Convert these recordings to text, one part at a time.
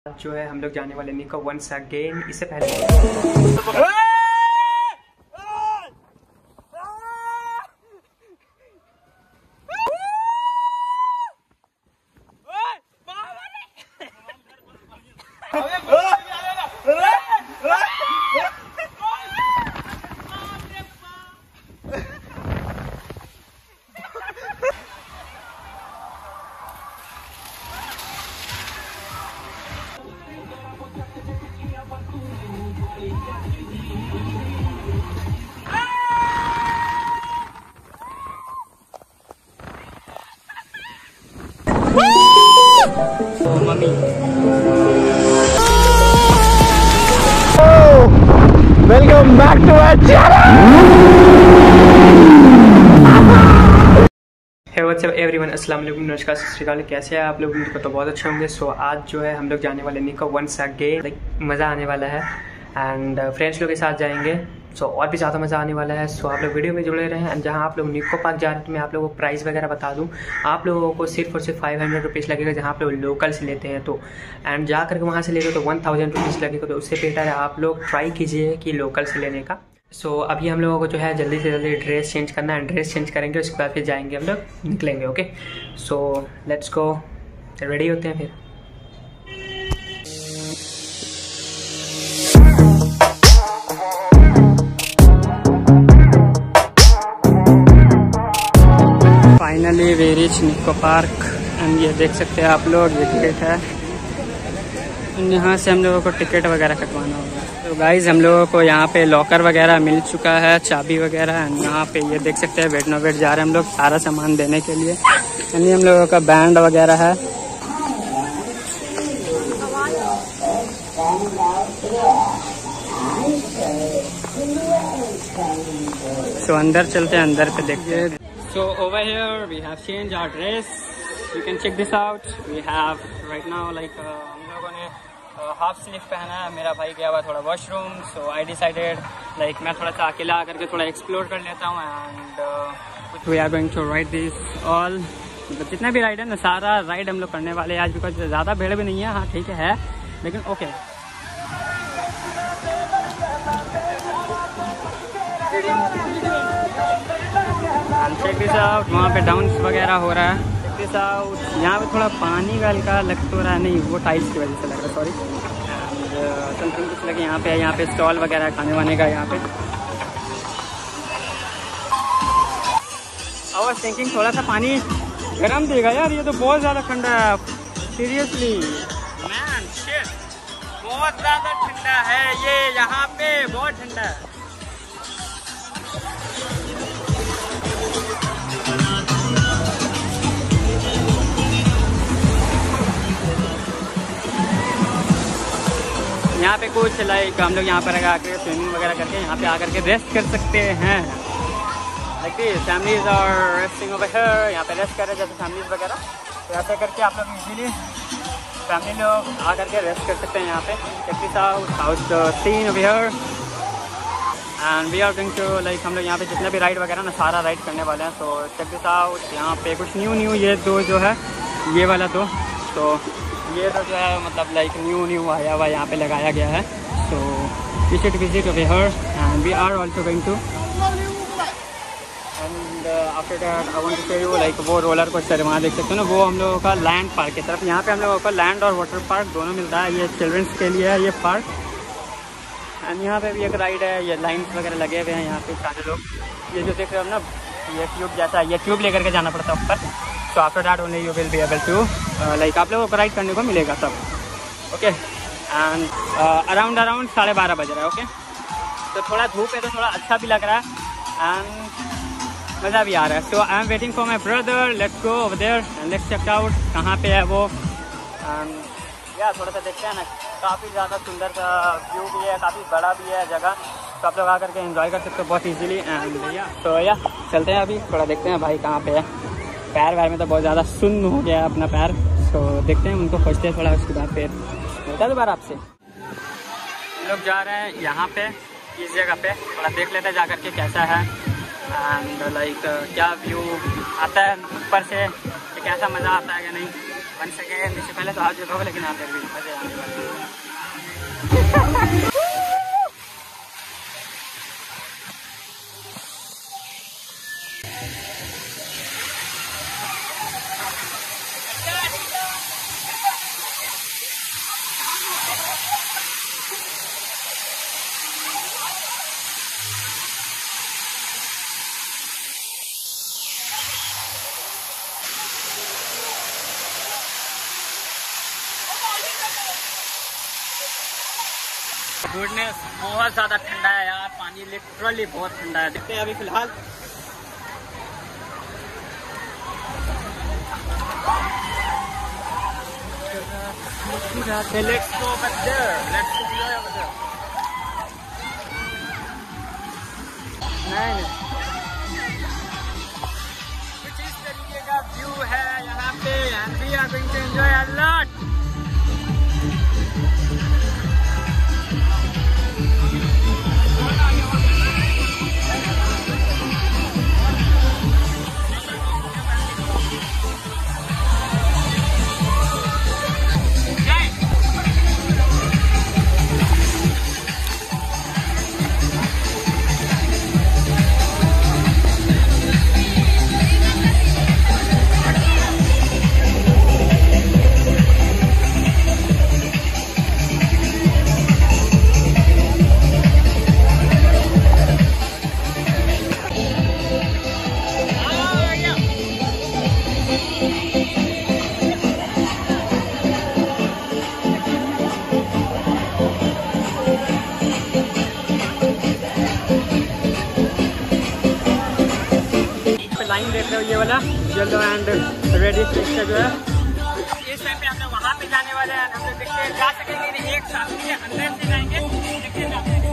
जो है हम लोग जाने वाले निको वंस अगेन। इससे पहले welcome back to our channel. Hey what's up everyone, अस्सलाम वालेकुम, नमस्कार, सत श्री अकाल। कैसे हैं आप लोग? मुझको तो बहुत अच्छे होंगे। सो आज जो है हम लोग जाने वाले निको वंस अगेन। लाइक मज़ा आने वाला है एंड फ्रेंड्स लोग के साथ जाएंगे। सो और भी ज़्यादा मज़ा आने वाला है। सो आप लोग वीडियो में जुड़े रहें। एंड जहाँ आप लोग निको पार्क जा रहे हैं तो मैं आप लोगों को प्राइस वगैरह बता दूँ। आप लोगों को सिर्फ और सिर्फ 500 रुपीज़ लगेगा जहाँ आप लोग लोकल से लेते हैं तो। एंड जा करके वहाँ से लेते हो तो 1000 रुपीज़ लगेगा। तो उससे बेटर है आप लोग ट्राई कीजिए कि लोकल से लेने का। सो अभी हम लोगों को जो है जल्दी से जल्दी ड्रेस चेंज करना है। ड्रेस चेंज करेंगे उसके बाद फिर जाएंगे, हम लोग निकलेंगे। Okay, so let's go. Ready होते हैं फिर। Finally we reach Nicco park and ये देख सकते हैं आप लोग, ये टिकट है। यहाँ से हम लोगों को टिकट वगैरह कटवाना होगा। तो गाइज हम लोगों को यहाँ पे लॉकर वगैरह मिल चुका है, चाबी वगैरह। एंड यहाँ पे ये देख सकते हैं वेट नो वेट जा रहे हैं हम लोग सारा सामान देने के लिए। एंड ये हम लोगों का बैंड वगैरह है। सो अंदर चलते हैं, अंदर पे देखते हैं। So over here we have changed our dress. You can check this out. We have right now like हम लोगों ने हाफ स्लीव पहना है। मेरा भाई गया हुआ थोड़ा washroom, so I decided like मैं थोड़ा सा अकेला आकर के थोड़ा एक्सप्लोर कर लेता हूँ। And we are going to ride this all, मतलब जितना भी राइड है ना सारा राइड हम लोग करने वाले हैं आज, बिकॉज ज़्यादा भीड़ भी नहीं है। हाँ ठीक है लेकिन ओके। चेक दिस आउट, वहाँ पे डाउन्स वगैरह हो रहा है। चेक दिस आउट, यहाँ पे थोड़ा पानी का हल्का लग तो रहा है, नहीं वो टाइल्स की वजह से लग रहा है, सॉरी। एंड समथिंग कुछ लगे यहाँ पे स्टॉल वगैरह खाने वाने का यहाँ पे। आई वाज थिंकिंग थोड़ा सा पानी गर्म देगा यार, ये तो बहुत ज़्यादा ठंडा है। सीरियसली मैन शिट, बहुत ज़्यादा ठंडा है ये, यहाँ पे बहुत ठंडा है। यहाँ पे कुछ लाइक हम लोग यहाँ पर आकर स्विमिंग वगैरह करके यहाँ पे आकर के रेस्ट कर सकते हैं। लाइक दिस फैमिलीज और रेस्टिंग ओवर हियर, यहाँ पे रेस्ट कर रहे हैं जैसे फैमिलीज वगैरह। तो ऐसे करके आप लोग इजीली फैमिली लोग आकर के रेस्ट कर सकते हैं यहाँ पे। Check this out, house scene over here. And we are going to like हम लोग यहाँ पे जितना भी राइड वगैरह ना सारा राइड करने वाले हैं। सो चेक दिस आउट, यहाँ पे कुछ न्यू ये दो जो है ये वाला दो, तो ये तो जो है मतलब लाइक न्यू आया हुआ यहाँ पे लगाया गया है। So we should visit over here and we are also going to. And after that I want to show you like वो रोलर कोस्टर वहाँ देख सकते हो ना, वो हम लोगों का लैंड पार्क की तरफ। यहाँ पे हम लोगों को लैंड और वाटर पार्क दोनों मिलता है। ये चिल्ड्रंस के लिए है ये पार्क। एंड यहाँ पे भी एक राइड है, ये लाइन्स वगैरह लगे हुए हैं यहाँ पे सारे लोग। ये जो देख रहे हो ना ये ट्यूब जैसा, ये ट्यूब लेकर के जाना पड़ता है ऊपर। So after that only you will be able to like आप लोगों को राइड करने को मिलेगा सब। ओके एंड अराउंड 12:30 बज रहा है। ओके तो थोड़ा धूप है तो थोड़ा अच्छा भी लग रहा है एंड मज़ा भी आ रहा है। So I am waiting for my brother, let's go over there and let's check out कहाँ पे है वो। एंड या थोड़ा सा देखते हैं ना, काफ़ी ज़्यादा सुंदर सा व्यू भी है, काफ़ी बड़ा भी है जगह, तो आप लोग आकर के एंजॉय कर सकते हो बहुत ईजीली। एंड या तो या चलते हैं अभी थोड़ा देखते हैं भाई कहाँ पे है। पैर वैर में तो बहुत ज़्यादा सुन्न हो गया अपना पैर। तो देखते हैं उनको खोजते हैं थोड़ा, उसके बाद फिर मिलता है दोबारा आपसे। हम लोग जा रहे हैं यहाँ पे इस जगह पे, थोड़ा देख लेते हैं जा करके कैसा है एंड लाइक क्या व्यू आता है ऊपर से, कैसा मज़ा आता है या नहीं। बन सके इससे पहले तो आप जो लोग, लेकिन आप फिर भी मजे आने वाले हैं। गुडनेस बहुत ज़्यादा ठंडा है यार, पानी लिटरली बहुत ठंडा है। देखते हैं अभी फिलहाल। Let's go over there. Let's go over there. नहीं कुछ इस तरीके का व्यू है यहाँ पे, and we are going to enjoy a lot. Line देख रहे हो ये वाला येलो एंड रेडिश का जो है, इस टाइम पे हम लोग वहाँ पे जाने वाले हैं। हम लोग देखते हैं जा सकेंगे नहीं, एक साथ के अंदर से जाएंगे, देखते जाते हैं।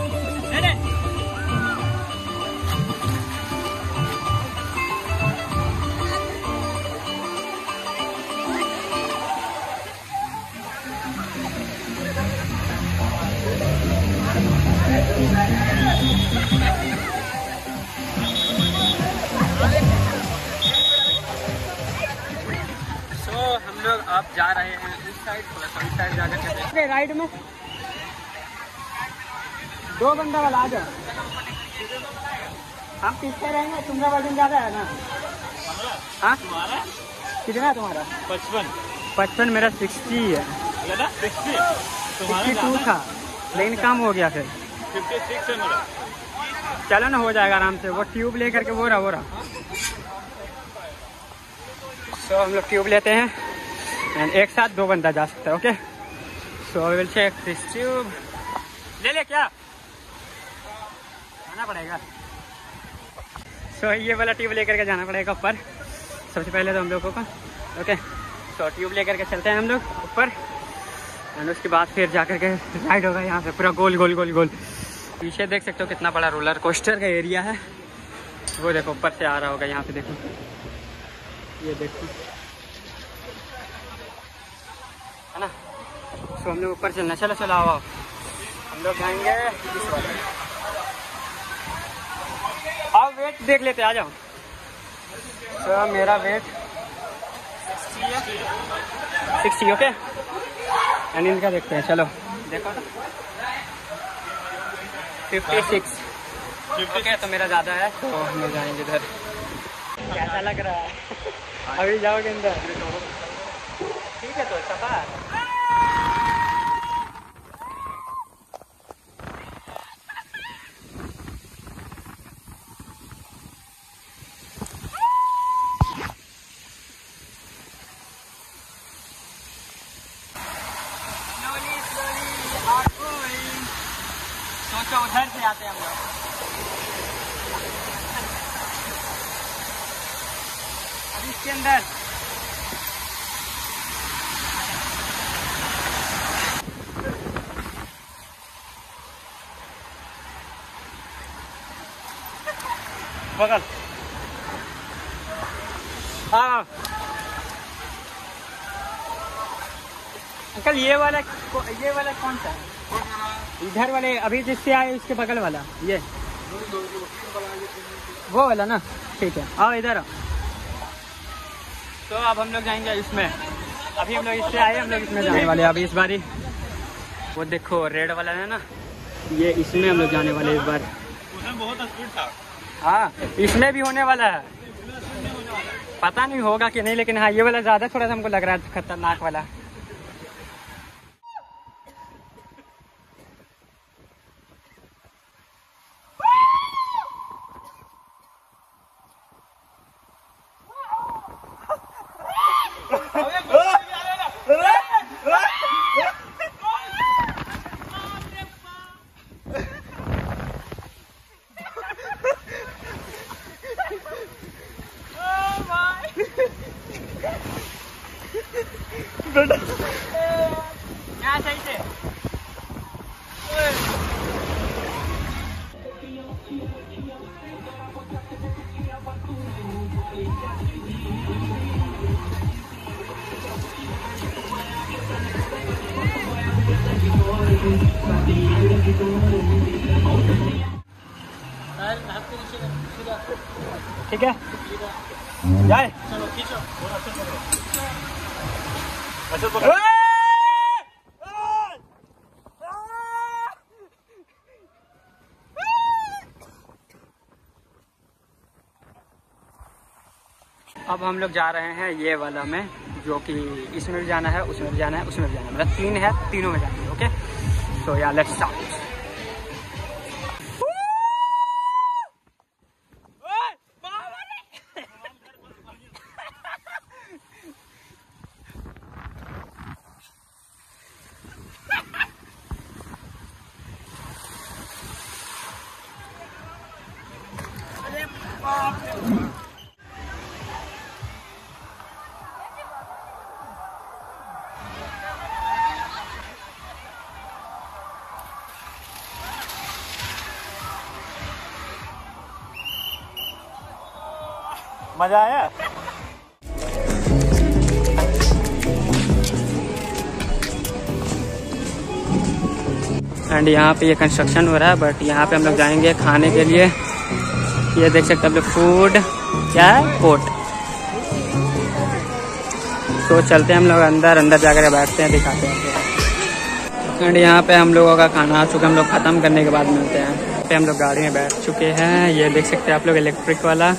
हम लोग अब जा रहे हैं इस साइड, थोड़ा सा इस साइड जाकर के राइड में 2 बंदा वाला आ जाओ। हम पीछे रहेंगे, तुम्हारा वजन ज्यादा है ना? हाँ कितना है तुम्हारा? 55 मेरा 60 है। 62 था लेकिन कम हो गया, फिर 56 है मेरा। चलो ना, हो जाएगा आराम से। वो ट्यूब लेकर के वो रहा। तो हम लोग ट्यूब लेते हैं एंड एक साथ 2 बंदा जा सकता है। Okay, so I will check this tube. ले क्या आना पड़ेगा? सो ये वाला ट्यूब लेकर के जाना पड़ेगा ऊपर सबसे पहले तो हम लोगों को। ओके, सो ट्यूब लेकर के चलते हैं हम लोग ऊपर एंड उसके बाद फिर जाकर के राइड होगा यहाँ पे पूरा गोल गोल गोल गोल। पीछे देख सकते हो कितना बड़ा रोलर कोस्टर का एरिया है। वो देखो ऊपर से आ रहा होगा, यहाँ पे देखो, ये देखो है ना। सो हम लोग ऊपर चलना, चलो आओ। हम लोग जाएंगे इस वाले। आओ वेट देख लेते, आ जाओ। सो मेरा वेट 60 ओके, एंड इनका देखते हैं। चलो देखो तो 56 ओके, तो मेरा ज़्यादा है तो हम लोग जाएंगे इधर। कैसा लग रहा है? अभी जाओगे अंदर? ठीक है, तो सफा सोचो उधर से आते हैं हम लोग। अभी इसके अंदर बगल। हाँ अंकल, ये वाला कौन सा है? इधर वाले अभी जिससे आए इसके बगल वाला, ये वो वाला ना? ठीक है, आओ इधर आओ। तो अब हम लोग जाएंगे इसमें अभी हम लोग इससे आए, हम लोग इसमें जाने वाले हैं अभी इस बारी। वो देखो रेड वाला है ना, ये इसमें हम लोग जाने वाले इस बार। उसमें बहुत स्पीड था। हाँ इसमें भी होने वाला है, पता नहीं होगा कि नहीं, लेकिन हाँ ये वाला ज़्यादा थोड़ा सा हमको लग रहा है खतरनाक वाला। ठीक है जाए। चलो खींचो। अब हम लोग जा रहे हैं ये वाला में, जो कि इसमें भी जाना है, उसमें भी जाना है, उसमें भी जाना है, मतलब 3 है, तीनों में जाना है। ओके सो या लेट्स स्टार्ट। मजा आया। एंड यहाँ पे ये कंस्ट्रक्शन हो रहा है, बट यहाँ पे हम लोग जाएंगे खाने के लिए। ये देख सकते हैं आप लोग, फूड क्या है, कोर्ट। तो चलते हैं हम लोग अंदर जाकर बैठते हैं, दिखाते हैं। एंड यहाँ पे हम लोगों का खाना आ चुका, हम लोग ख़त्म करने के बाद मिलते हैं। यहाँ पे हम लोग गाड़ी में बैठ चुके हैं, ये देख सकते हैं आप लोग, इलेक्ट्रिक वाला।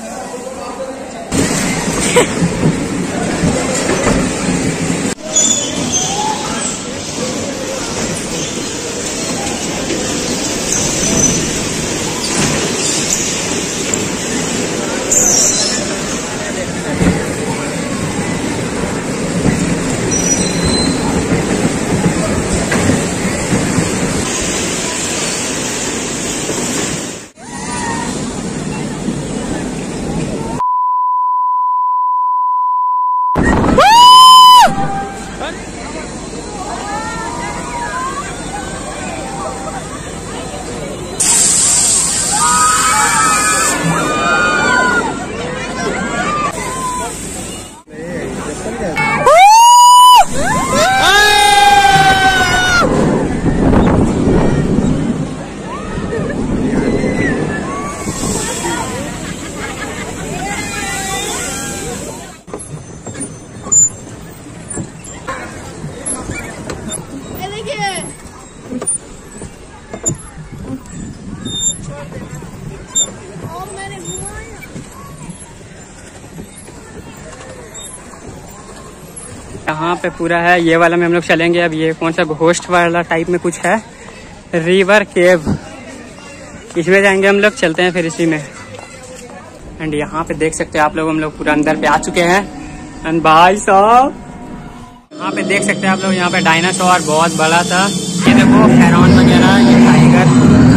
यहाँ पे पूरा है, ये वाला में हम लोग चलेंगे। अब ये कौन सा घोस्ट वाला टाइप में कुछ है, रिवर केव, इसमें जाएंगे हम लोग। चलते हैं फिर इसी में। एंड यहाँ पे देख सकते हैं आप लोग, हम लोग पूरा अंदर पे आ चुके हैं। एंड भाई साहब यहाँ पे देख सकते हैं आप लोग, यहाँ पे डायनासोर बहुत बड़ा था। ये देखो फेरॉन वगैरह, ये टाइगर।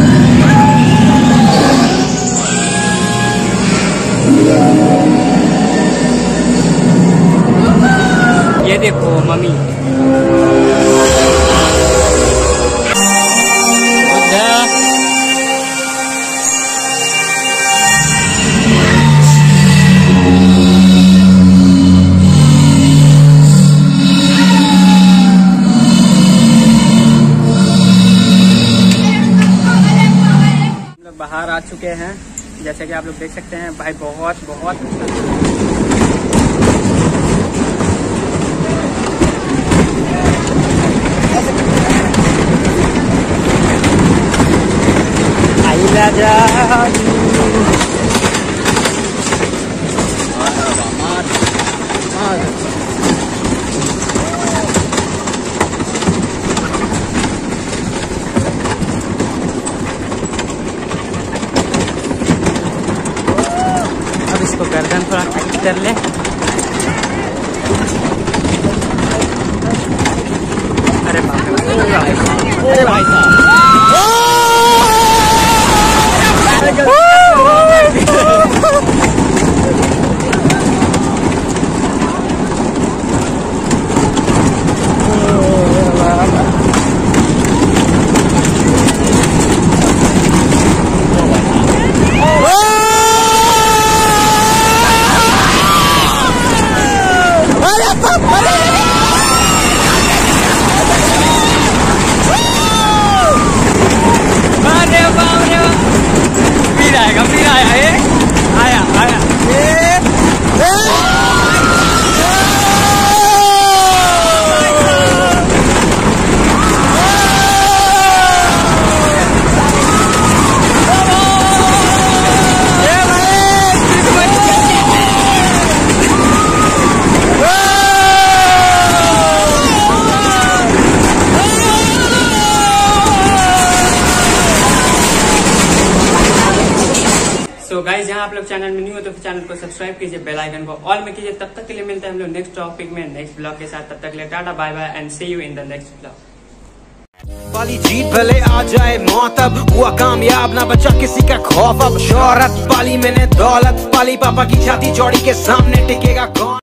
ये देखो मम्मी, बाहर आ चुके हैं, जैसे कि आप लोग देख सकते हैं। भाई बहुत बहुत राजा। अब इसको गर्दन थोड़ा टाइट कर ले। अरे भाई साहब तो गाइस यहाँ आप लोग चैनल में न्यू हो तो चैनल को सब्सक्राइब कीजिए, बेल आइकन को ऑल में कीजिए। तब तक के लिए मिलते हैं हम लोग नेक्स्ट टॉपिक में नेक्स्ट ब्लॉग के साथ। तब तक के लिए tata bye bye and see you in the next blog. वाली जीत भले आ जाए मौत, अब हुआ कामयाब ना बचा किसी का खौफ। अब शोहरत पाली मैंने दौलत पाली, पापा की छाती चौड़ी के सामने टिकेगा कौन।